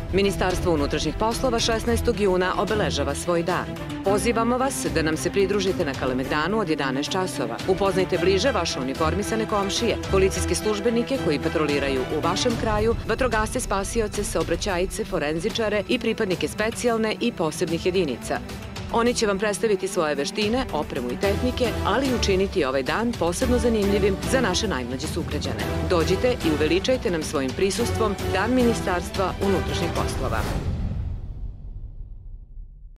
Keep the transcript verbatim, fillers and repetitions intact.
Ministarstvo unutrašnjih poslova šesnaestog juna obeležava svoj dan. Pozivamo vas da nam se pridružite na Kalemegdanu od jedanaest časova. Upoznajte bliže vaše uniformisane komšije, policijske službenike koji patroliraju u vašem kraju, vatrogasce, spasioce, saobraćajce, forenzičare i pripadnike specijalne i posebnih jedinica. Oni će vam predstaviti svoje veštine, opremu i tehnike, ali i učiniti ovaj dan posebno zanimljivim za naše najmlađe sugrađane. Dođite i uveličajte nam svojim prisustvom Dan Ministarstva unutrašnjih poslova.